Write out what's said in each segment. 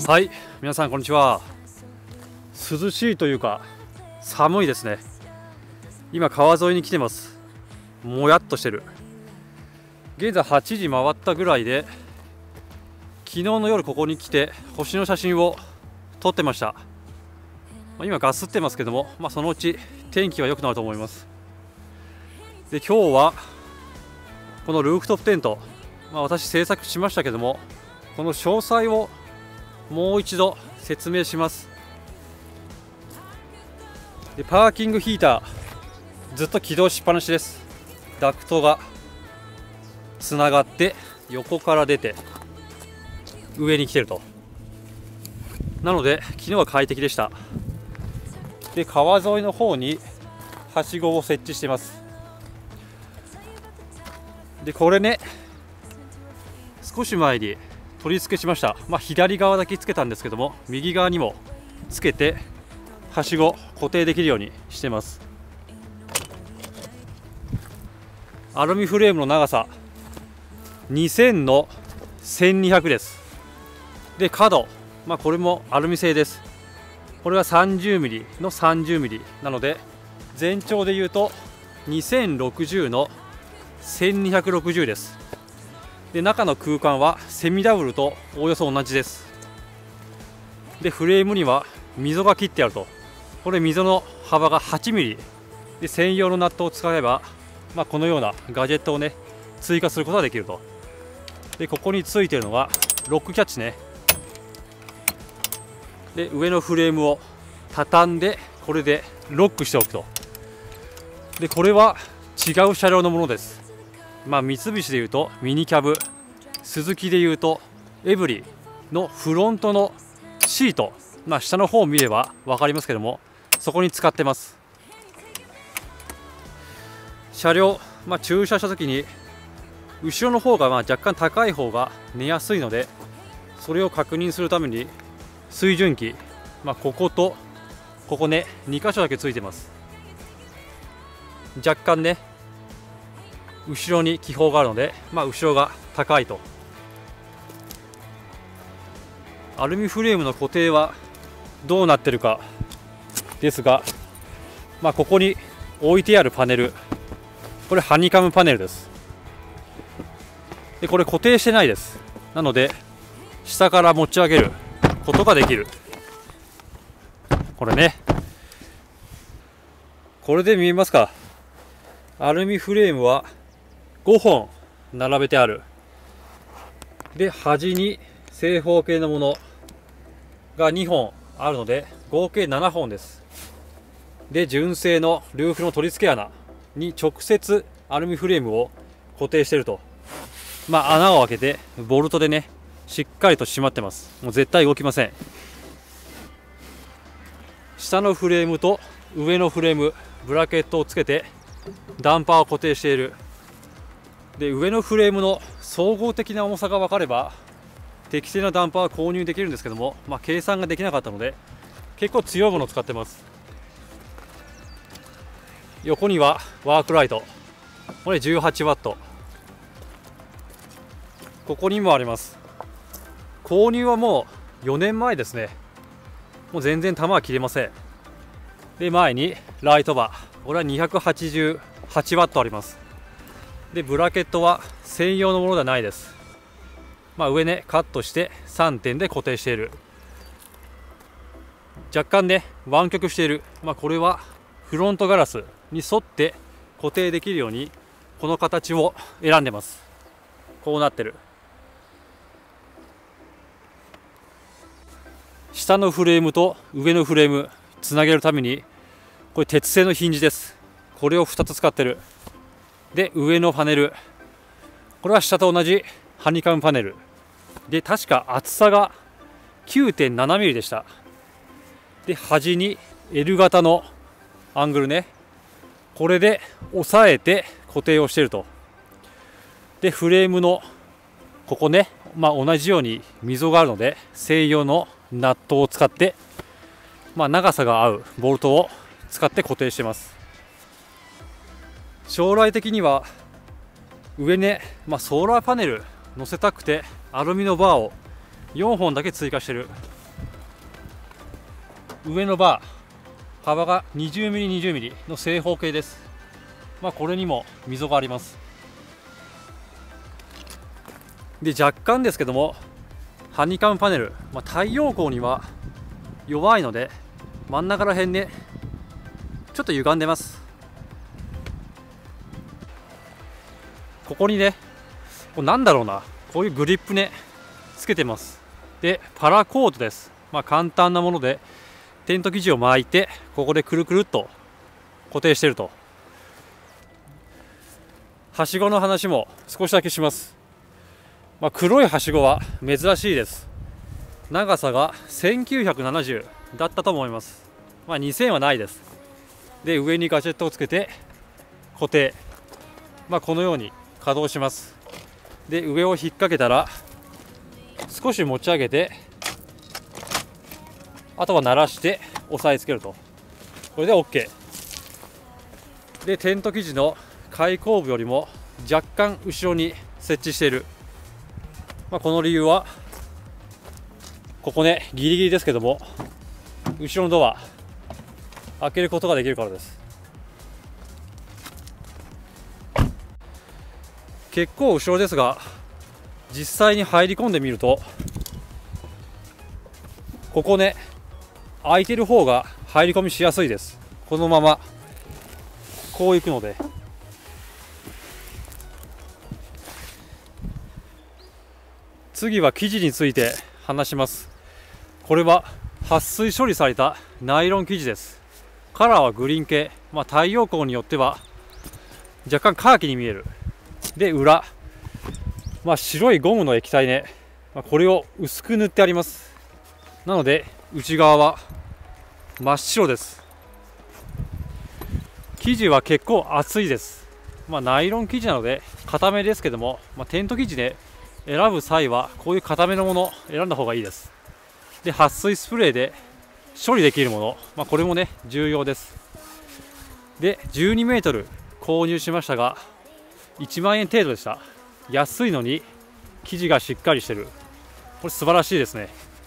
はい、皆さんこんにちは。涼しいというか寒いですね。今川沿いに来てます。もやっとしてる。現在8時回ったぐらいで、昨日の夜ここに来て星の写真を撮ってました。今ガスってますけども、そのうち天気は良くなると思います。で、今日はこのルーフトップテント、私制作しましたけども、この詳細をもう一度説明します。で、パーキングヒーターずっと起動しっぱなしです。ダクトがつながって横から出て上に来てると。なので昨日は快適でした。で、川沿いの方にはしごを設置しています。で、これね、少し前に取り付けしました。左側だけつけたんですけども、右側にもつけてはしご固定できるようにしてます。アルミフレームの長さ2000の1200です。で、角、これもアルミ製です。これは 30mm の 30mm なので、全長でいうと2060の1260です。で、中の空間はセミダブルとおおよそ同じです。で、フレームには溝が切ってあると。これ溝の幅が 8mm で、専用のナットを使えば、このようなガジェットをね追加することができると。で、ここについているのがロックキャッチね。で、上のフレームを畳んでこれでロックしておくと。で、これは違う車両のものです。三菱でいうとミニキャブ、スズキでいうとエブリのフロントのシート、下の方を見れば分かりますけども、そこに使ってます。車両、駐車した時に後ろの方が若干高い方が寝やすいので、それを確認するために水準器、こことここね2箇所だけついてます。若干ね後ろに気泡があるので、後ろが高いと。アルミフレームの固定はどうなってるかですが、ここに置いてあるパネル、これハニカムパネルです。で、これ固定してないです。なので下から持ち上げることができる。これね、これで見えますか。アルミフレームは5本並べてある。で、端に正方形のものが2本あるので合計7本です。で、純正のルーフの取り付け穴に直接アルミフレームを固定していると。穴を開けてボルトでねしっかりと締まってます。もう絶対動きません。下のフレームと上のフレーム、ブラケットをつけてダンパーを固定している。で、上のフレームの総合的な重さが分かれば適正なダンパーは購入できるんですけども、計算ができなかったので結構強いものを使ってます。横にはワークライト、これ18ワット。ここにもあります。購入はもう4年前ですね。もう全然弾は切れません。で、前にライトバー、これは288ワットあります。で、ブラケットは専用のものではないです。上ねカットして3点で固定している。若干ね湾曲している。これはフロントガラスに沿って固定できるようにこの形を選んでます。こうなってる。下のフレームと上のフレームつなげるためにこれ鉄製のヒンジです。これを2つ使ってる。で、上のパネル、これは下と同じハニカムパネルで、確か厚さが 9.7mm でした。で、端に L 型のアングルね、これで押さえて固定をしていると。で、フレームのここね、同じように溝があるので専用のナットを使って、長さが合うボルトを使って固定してます。将来的には上ね、ソーラーパネル乗せたくてアルミのバーを4本だけ追加してる。 上のバー幅が 20mm20mm の正方形です。これにも溝があります。で若干ですけどもハニカムパネル、太陽光には弱いので真ん中ら辺でちょっと歪んでます。ここにね、なんだろうな、こういうグリップねつけてます。でパラコードです。簡単なものでテント生地を巻いてここでくるくるっと固定していると。はしごの話も少しだけします。黒いはしごは珍しいです。長さが1970だったと思います。2000はないです。で上にガジェットをつけて固定、このように稼働します。で上を引っ掛けたら少し持ち上げて、あとは鳴らして押さえつけると。これで OK で、テント生地の開口部よりも若干後ろに設置している。この理由はここね、ギリギリですけども後ろのドア開けることができるからです。結構後ろですが、実際に入り込んでみるとここね、開いてる方が入り込みしやすいです。このままこう行くので。次は生地について話します。これは撥水処理されたナイロン生地です。カラーはグリーン系、太陽光によっては若干カーキに見える。で裏、白いゴムの液体ね、これを薄く塗ってあります。なので内側は真っ白です。生地は結構厚いです。ナイロン生地なので固めですけども、テント生地で選ぶ際はこういう固めのものを選んだ方がいいです。で撥水スプレーで処理できるもの、これもね重要です。で12メートル購入しましたが1万円程度でした。安いのに生地がしっかりしてる、これ素晴らしいですね。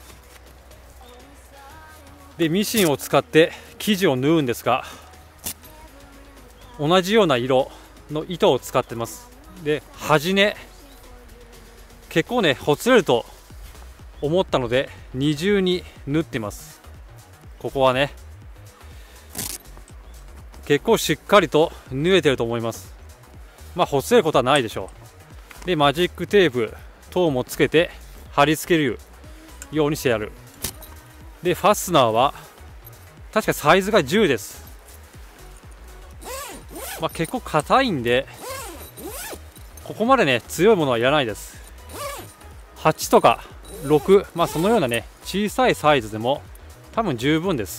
でミシンを使って生地を縫うんですが、同じような色の糸を使ってます。で端ね、結構ねほつれると思ったので二重に縫ってます。ここはね結構しっかりと縫えてると思います。ほつれることはないでしょう。でマジックテープ等もつけて貼り付けるようにしてやる。でファスナーは確かサイズが10です。結構硬いんでここまでね強いものはいらないです。8とか6、そのようなね小さいサイズでも多分十分です。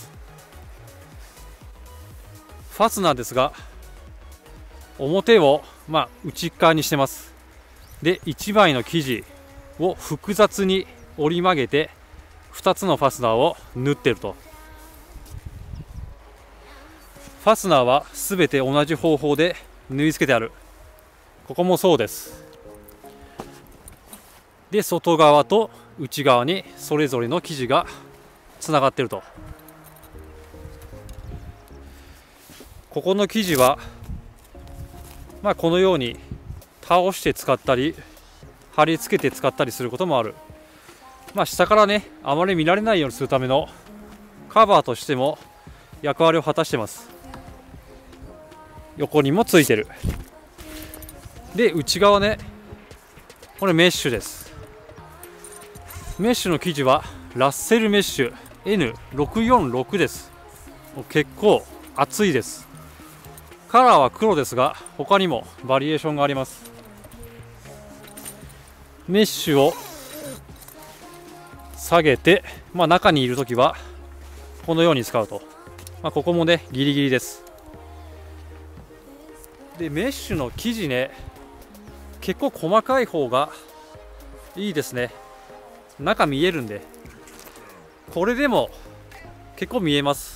ファスナーですが表を内側にしてます。で1枚の生地を複雑に折り曲げて2つのファスナーを縫っていると。ファスナーはすべて同じ方法で縫い付けてある。ここもそうです。で外側と内側にそれぞれの生地がつながっていると。ここの生地はこのように倒して使ったり貼り付けて使ったりすることもある。下からねあまり見られないようにするためのカバーとしても役割を果たしてます。横にもついてる。で内側ね、これメッシュです。メッシュの生地はラッセルメッシュ N646 です。結構厚いです。カラーは黒ですが他にもバリエーションがあります。メッシュを下げて、中にいるときはこのように使うと、ここもねギリギリです。でメッシュの生地ね結構細かい方がいいですね。中見えるんで、これでも結構見えます。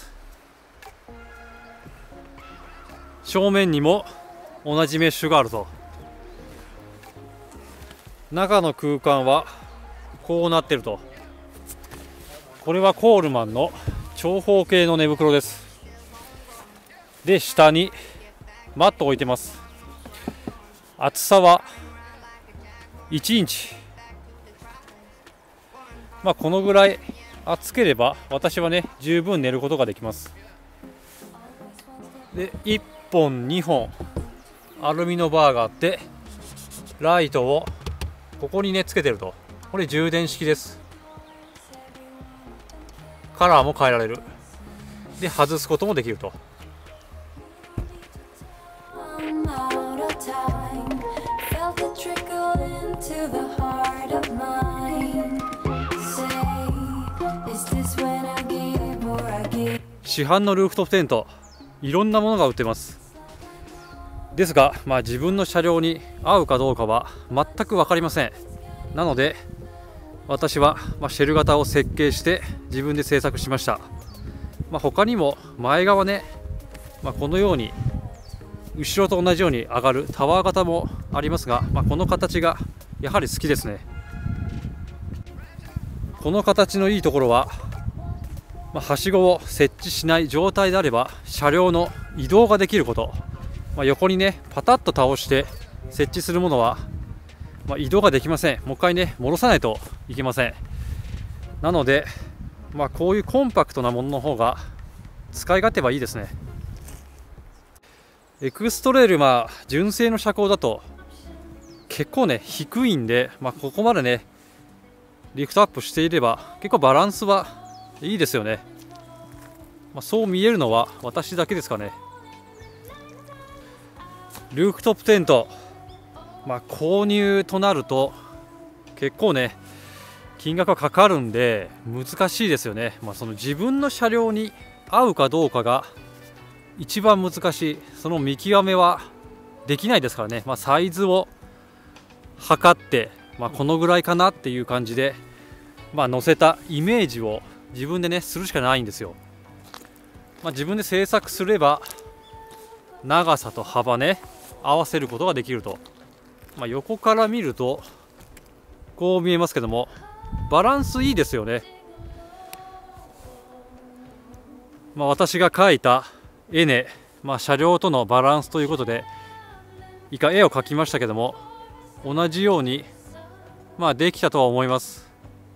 正面にも同じメッシュがあると。中の空間はこうなってると。これはコールマンの長方形の寝袋です。で、下にマットを置いてます。厚さは1インチ。このぐらい厚ければ私はね十分寝ることができます。で、1本2本アルミのバーがあって、ライトをここにねつけてると。これ充電式です。カラーも変えられる。で、外すこともできると。市販のルーフトップテント、いろんなものが売ってます。ですが、自分の車両に合うかどうかは全く分かりません。なので私はシェル型を設計して自分で製作しました。他にも前側ね、このように後ろと同じように上がるタワー型もありますが、この形がやはり好きですね。この形のいいところは、はしごを設置しない状態であれば車両の移動ができること。横にねパタッと倒して設置するものは、移動ができません。もう一回ね戻さないといけません。なので、こういうコンパクトなものの方が使い勝手はいいですね。エクストレイル、純正の車高だと結構ね低いんで、ここまでねリフトアップしていれば結構バランスはいいですよね。そう見えるのは私だけですかね。ルーフトップテント、購入となると結構ね金額はかかるんで難しいですよね。その自分の車両に合うかどうかが一番難しい。その見極めはできないですからね。サイズを測って、このぐらいかなっていう感じで、乗せたイメージを自分でねするしかないんですよ。自分で製作すれば長さと幅ね合わせることができると。横から見るとこう見えますけども、バランスいいですよね。私が描いた絵ね、車両とのバランスということで以下絵を描きましたけども、同じようにできたとは思います。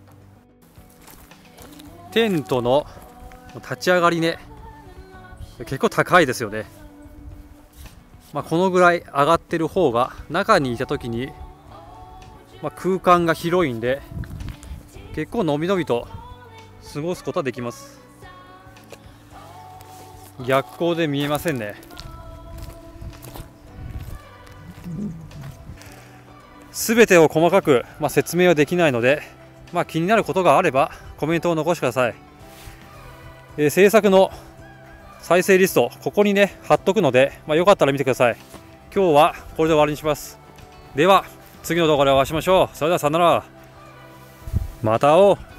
テントの立ち上がりね結構高いですよね。このぐらい上がってる方が中にいた時に、空間が広いんで結構のびのびと過ごすことはできます。逆光で見えませんね。全てを細かく、説明はできないので、気になることがあればコメントを残してください。制作の再生リストここにね貼っとくので、よかったら見てください。今日はこれで終わりにします。では次の動画でお会いしましょう。それではさよなら。また会おう。